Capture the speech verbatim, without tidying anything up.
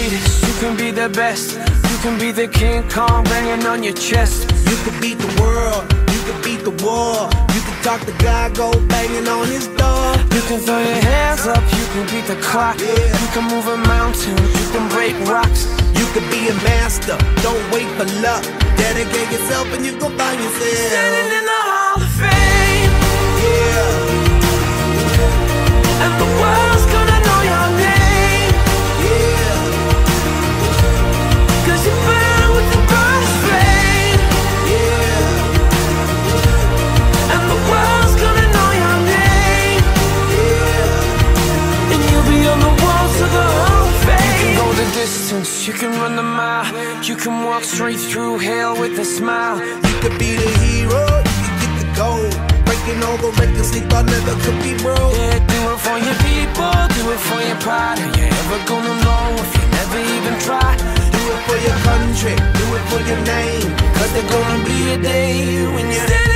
greatest, you can be the best. You can be the King Kong banging on your chest. You can beat the world, you can beat the war. You can talk to God, go banging on his door. You can throw your hands up, you can beat the clock. Yeah. You can move a mountain, you can break rocks. You can be a master, don't wait for luck. Dedicate yourself and you gon' find yourself Standing in the Hall of Fame. Yeah, And the world's gonna know your name. yeah, Cause you burn with the brightest flame. yeah, And the world's gonna know your name. yeah. And you'll be on the walls of the Hall of Fame. You can go the distance, you can run the mile. You can walk straight through hell with a smile. You could be the hero, you can get the gold. Breaking all the records they thought never could be broke. Yeah, do it for your people, do it for your pride. Are you ever gonna know if you never even try? Do it for your country, do it for your name. Cause there's gonna be a day when you're